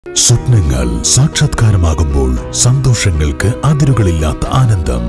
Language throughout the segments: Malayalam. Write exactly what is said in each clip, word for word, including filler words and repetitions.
സ്വപ്നങ്ങൾ സാക്ഷാത്കാരമാകുമ്പോൾ സന്തോഷങ്ങൾക്ക് അതിരുകളില്ലാത്ത ആനന്ദം.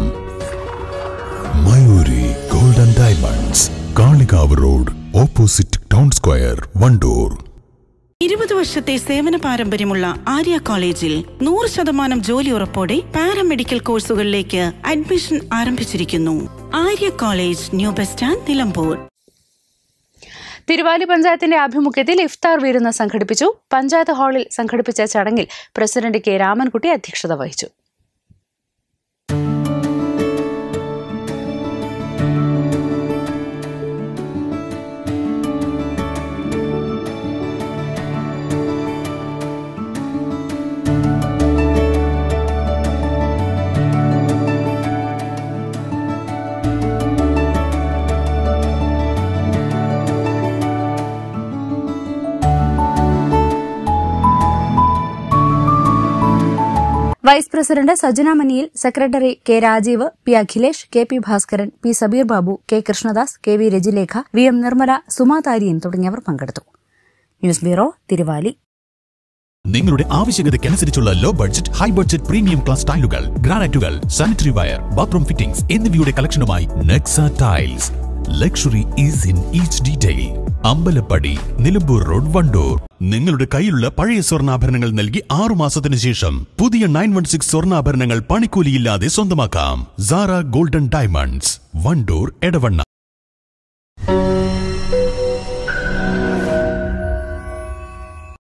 Mayuri golden diamonds, Kalikavu road, opposite town square, Wandoor. ഇരുപത് വർഷത്തെ സേവന പാരമ്പര്യമുള്ള ആര്യ കോളേജിൽ നൂറ് ശതമാനം ജോലി ഉറപ്പോടെ പാരാമെഡിക്കൽ കോഴ്സുകളിലേക്ക് അഡ്മിഷൻ ആരംഭിച്ചിരിക്കുന്നു. Arya college, new bus stand, Nilambur. Thiruvali പഞ്ചായത്തിന്റെ ആഭിമുഖ്യത്തിൽ ഇഫ്താർ വിരുന്ന് സംഘടിപ്പിച്ചു. പഞ്ചായത്ത് ഹാളിൽ സംഘടിപ്പിച്ച ചടങ്ങിൽ പ്രസിഡന്റ് കെ രാമൻകുട്ടി അധ്യക്ഷത വഹിച്ചു. Vice president Sajana Maniyil, secretary K Rajeev, P Akhilesh, K P Bhaskaran, P Sabeer Babu, K Krishnadas, K V Rajilekha, V M Nirmala, Suma Thariyan തുടങ്ങിയവർ പങ്കെടുത്തു. News bureau, Thiruvali. നിങ്ങളുടെ ആവശ്യകതയ്ക്കനുസരിച്ചുള്ള low budget, high budget premium class ടൈലുകൾ, ഗ്രാനൈറ്റുകൾ, സാനിറ്ററി വയർ, ബാത്റൂം ഫിറ്റിംഗ്സ് എന്നിവയുടെ കളക്ഷനുമായി Nexa tiles. Luxury is in each detail. Ambalappadi, Nilambur road, Wandoor. നിങ്ങളുടെ കയ്യിലുള്ള പഴയ സ്വർണ്ണാഭരണങ്ങൾ നൽകി ആറു മാസത്തിനു ശേഷം പുതിയ നയൻ വൺ സിക്സ് സ്വർണ്ണാഭരണങ്ങൾ പണിക്കൂലിയില്ലാതെ സ്വന്തമാക്കാം. Sara golden diamonds, Wandoor, Edavanna.